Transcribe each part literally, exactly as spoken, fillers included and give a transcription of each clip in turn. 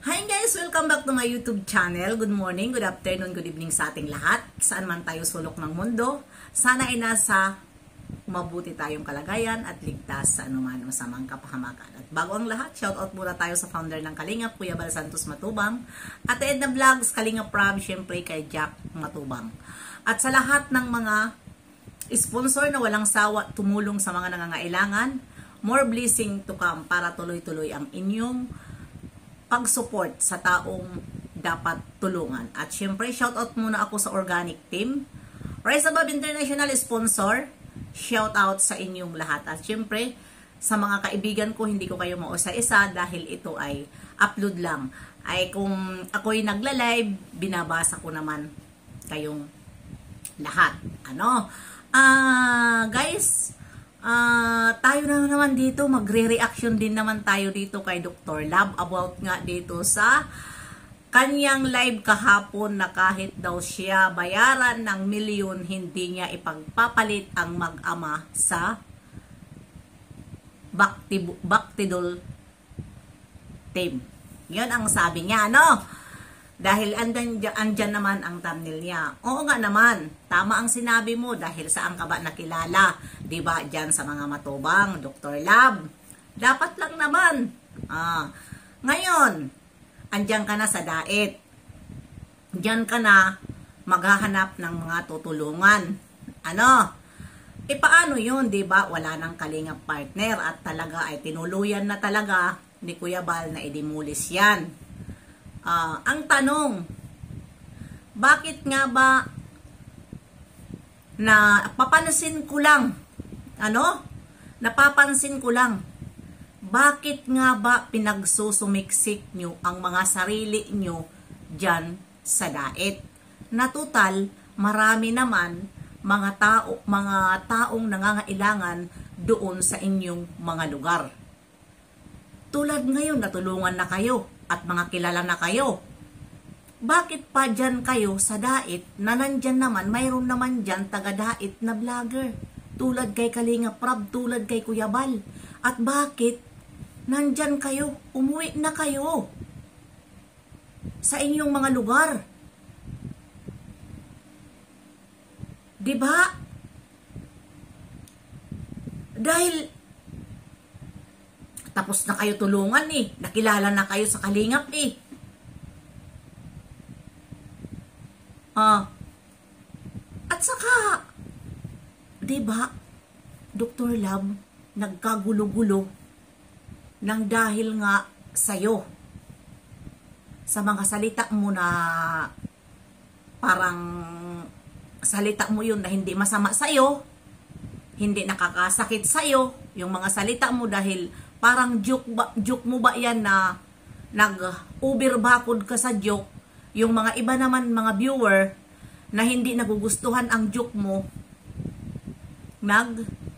Hi guys! Welcome back to my YouTube channel. Good morning, good afternoon, good evening sa ating lahat. Saan man tayo sulok ng mundo. Sana ay nasa mabuti tayong kalagayan at ligtas sa anuman masamang kapahamakan. At bago ang lahat, shoutout muna tayo sa founder ng Kalingap, Kuya Bal Santos Matubang. At Edna Vlogs, Kalingap Prab, syempre kay Jack Matubang. At sa lahat ng mga sponsor na walang sawa tumulong sa mga nangangailangan, more blessing to come para tuloy-tuloy ang inyong pag-support sa taong dapat tulungan. At syempre, shoutout muna ako sa organic team. Rise Above International sponsor, shoutout sa inyong lahat. At syempre, sa mga kaibigan ko, hindi ko kayo mausa-isa dahil ito ay upload lang. Ay kung ako'y nagla-live, binabasa ko naman kayong lahat. Ano? Ah, uh, guys, Uh, tayo na naman dito, magre-reaction din naman tayo dito kay Doctor Love about nga dito sa kanyang live kahapon na kahit daw siya bayaran ng milyon, hindi niya ipagpapalit ang mag-ama sa Bactidol team. Yun ang sabi niya, no? Dahil andyan, andyan naman ang thumbnail niya. Oo nga naman, tama ang sinabi mo dahil saan ka ba nakilala? Diba dyan sa mga matubang, Doctor Love? Dapat lang naman. Ah, ngayon, andyan ka na sa dait. Diyan ka na maghahanap ng mga tutulungan. Ano? E paano yun, diba? Wala nang kalingap partner at talaga ay tinuluyan na talaga ni Kuya Bal na idimulis yan. Uh, ang tanong, bakit nga ba na papansin ko lang, ano? Napapansin ko lang, bakit nga ba pinagsusumiksik nyo ang mga sarili nyo dyan sa dait? Na total, marami naman mga tao, mga taong nangangailangan doon sa inyong mga lugar. Tulad ngayon, natulungan na kayo at mga kilala na kayo. Bakit pa dyan kayo sa dait na nandyan naman, mayroon naman dyan taga-dait na vlogger? Tulad kay Kalingap Prab, tulad kay Kuya Bal. At bakit nandyan kayo? Umuwi na kayo sa inyong mga lugar. Diba? Dahil tapos na kayo tulungan eh. Nakilala na kayo sa Kalingap eh. Ah. At saka, diba, Doctor Love, nagkagulo-gulo nang dahil nga sa'yo. Sa mga salita mo na parang salita mo yun na hindi masama sa'yo, hindi nakakasakit sa'yo, yung mga salita mo dahil parang joke, ba, joke mo ba yan na nag-uber-bakod ka sa joke, yung mga iba naman mga viewer na hindi nagugustuhan ang joke mo, nag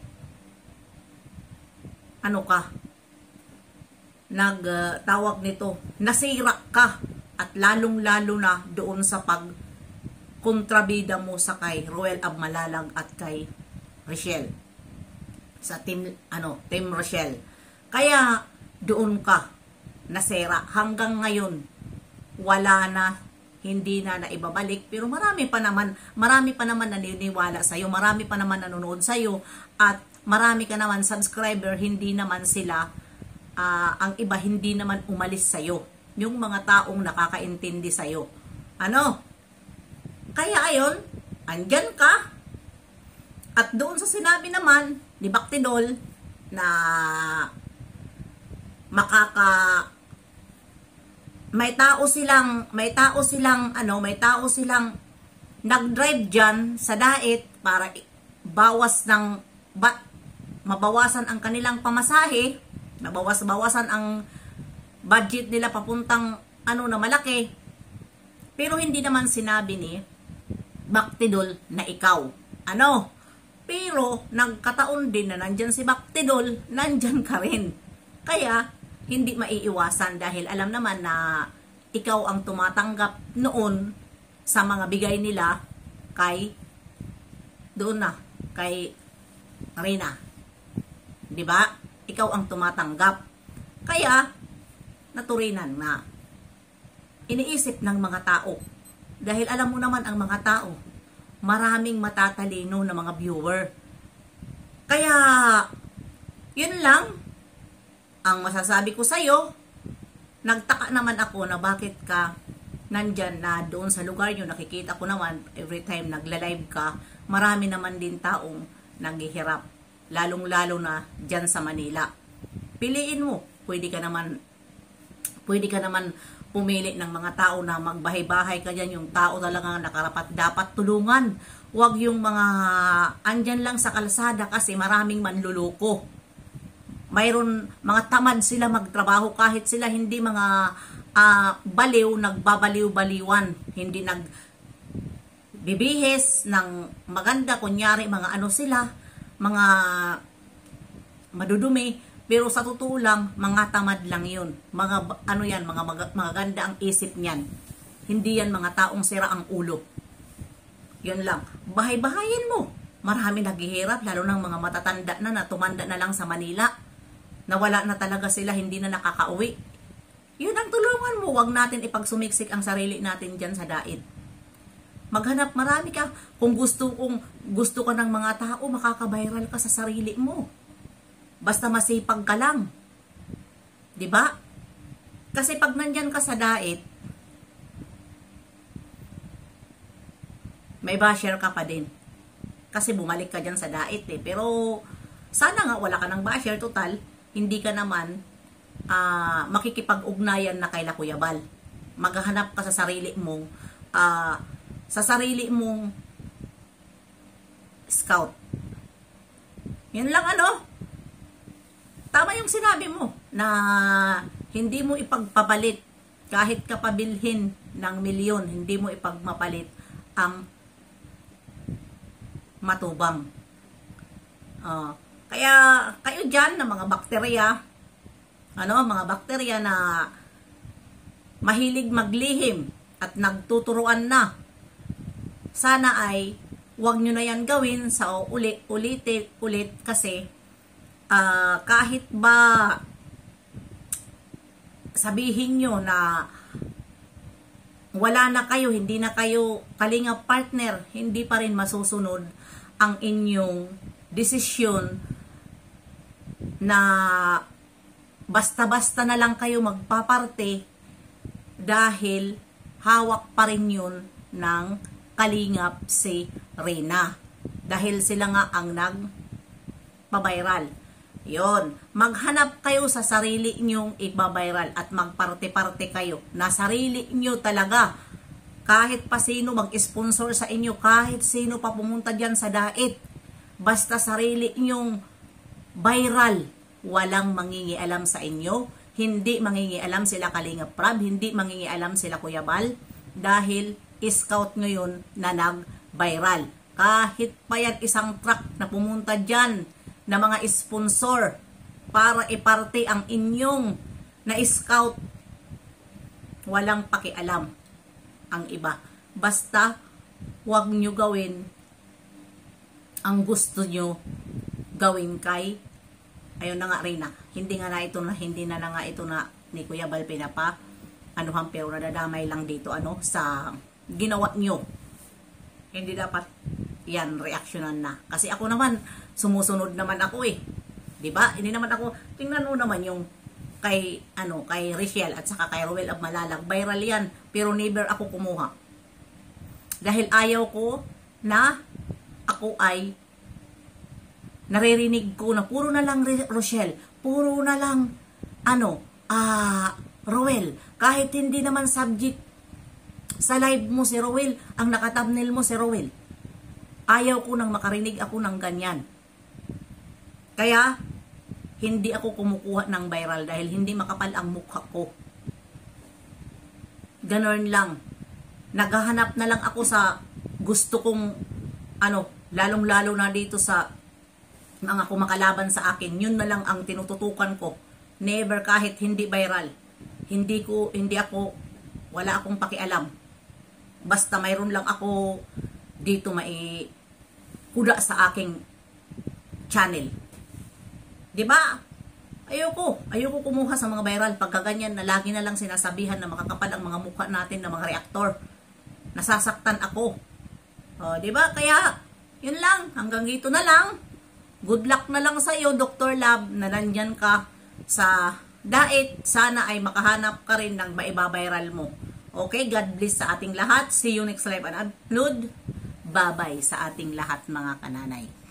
ano ka, nag uh, tawag nito, nasira ka at lalong-lalo na doon sa pag kontrabida mo sa kay Roel Abmalalag at kay Rochelle sa team ano team Rochelle. Kaya doon ka nasera hanggang ngayon wala na, hindi na naibabalik, pero marami pa naman marami pa naman naniniwala sa iyo, marami pa naman nanonood sa iyo at marami ka naman subscriber, hindi naman sila uh, ang iba hindi naman umalis sa iyo, yung mga taong nakakaintindi sa iyo. Ano? Kaya ayon, andyan ka. At doon sa sinabi naman ni Bactidol na makaka may tao silang may tao silang ano may tao silang nag-drive diyan sa dait para bawas ng ba, mabawasan ang kanilang pamasahe, mabawas-bawasan ang budget nila papuntang ano na malaki. Pero hindi naman sinabi ni Bactidol na ikaw. Ano? Pero nagkataon din na nandyan si Bactidol, nandyan ka rin. Kaya hindi maiiwasan dahil alam naman na ikaw ang tumatanggap noon sa mga bigay nila kay doon na kay Rina. 'Di ba? Ikaw ang tumatanggap. Kaya naturinan na. iniisip ng mga tao. Dahil alam mo naman ang mga tao, maraming matatalino na mga viewer. Kaya, yun lang ang masasabi ko sa'yo. Nagtaka naman ako na bakit ka nandyan na doon sa lugar nyo. Nakikita ko naman, every time nagla-live ka, marami naman din taong naghihirap. Lalong-lalo na dyan sa Manila. Piliin mo. Pwede ka naman, pwede ka naman pumili ng mga tao na magbahay-bahay ka dyan, yung tao talaga nakarapat dapat tulungan. Huwag yung mga andyan lang sa kalsada kasi maraming manluloko. Mayroon mga tamad sila magtrabaho kahit sila hindi mga uh, baliw, nagbabaliw-baliwan. Hindi nagbibihis ng maganda, kunyari mga ano sila, mga madudumi. Pero sa totoo lang, mga tamad lang yun. Mga, ano yan, mga, mga, mga ganda ang isip niyan. Hindi yan mga taong sira ang ulo. Yun lang. Bahay-bahayin mo. Marami naghihirap, lalo ng mga matatanda na na tumanda na lang sa Manila. Nawala na talaga sila, hindi na nakakauwi. Yun ang tulungan mo. Huwag natin ipagsumiksik ang sarili natin dyan sa dait. Maghanap, marami ka. Kung gusto, kung gusto ka ng mga tao, makaka-viral ka sa sarili mo. Basta masipag ka lang. 'Di ba? Kasi pag nandyan ka sa dait, may basher ka pa din. Kasi bumalik ka dyan sa dait eh. Pero sana nga wala ka ng basher, total. Hindi ka naman uh, makikipag-ugnayan na kay Kuya Bal. Maghahanap ka sa sarili mong uh, sa sarili mong scout. Yun lang ano. Tama yung sinabi mo na hindi mo ipagpapalit kahit kapabilhin ng milyon, hindi mo ipagmapalit ang matubang. Uh, kaya kayo dyan na mga bakterya, ano, mga bakterya na mahilig maglihim at nagtuturuan na, sana ay huwag nyo na yan gawin sa ulit, ulit, ulit kasi Uh, kahit ba sabihin nyo na wala na kayo, hindi na kayo kalingap partner, hindi pa rin masusunod ang inyong desisyon na basta-basta na lang kayo magpaparte dahil hawak pa rin yun ng kalingap si Reyna. Dahil sila nga ang nagpa-viral. Yon, maghanap kayo sa sarili nyong iba-viral at magparte-parte kayo na sarili nyo talaga. Kahit pa sino mag-sponsor sa inyo, kahit sino pa pumunta dyan sa dait, basta sarili nyong viral, walang mangingialam sa inyo. Hindi mangingialam sila Kalinga Prab, hindi mangingialam sila Kuya Bal, dahil scout ngayon na nag-viral. Kahit pa yan isang truck na pumunta dyan na mga sponsor para iparte ang inyong na-scout, walang pakialam ang iba. Basta huwag nyo gawin ang gusto nyo gawin kay, ayun na nga Reyna, hindi nga na ito na hindi na, na nga ito na ni Kuya Bal pinapa anuhan, pero nadadamay lang dito ano sa ginawa nyo. Hindi dapat yan reaksyonan na. Kasi ako naman, sumusunod naman ako eh. 'Di ba? Hindi naman ako, tingnan mo naman yung kay ano, kay Richelle at saka kay Rowell of Malalag, viral yan, pero never ako kumuha. Dahil ayaw ko na ako ay naririnig ko na puro na lang Rochelle, puro na lang ano, ah, uh, Rowell, kahit hindi naman subject sa live mo si Rowell, ang naka-thumbnail mo si Rowell. Ayaw ko nang makarinig ako ng ganyan. Kaya, hindi ako kumukuha ng viral dahil hindi makapal ang mukha ko. Ganon lang. Naghahanap na lang ako sa gusto kong, ano, lalong-lalo na dito sa mga kumakalaban sa akin. Yun na lang ang tinututukan ko. Never, kahit hindi viral. Hindi ko, hindi ako, wala akong pakialam. Basta mayroon lang ako dito mai kuda sa aking channel. 'Di ba? Ayoko, ayoko kumuha sa mga viral pagkaganyan na lagi na lang sinasabihan na makakapal ang mga mukha natin ng mga reaktor. Nasasaktan ako. O, di ba? Kaya, yun lang. Hanggang dito na lang. Good luck na lang sa iyo, Doctor Love, na nandyan ka sa diet. Sana ay makahanap ka rin ng maibabiral mo. Okay, God bless sa ating lahat. See you next live and upload. Bye-bye sa ating lahat mga kananay.